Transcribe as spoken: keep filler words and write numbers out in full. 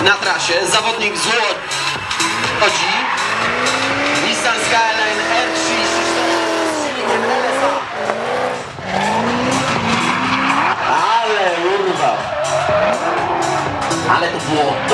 Na trasie zawodnik z Łodzi Nissan Skyline R trzydzieści cztery z silnikiem L S A. Ale urwał. Ale to było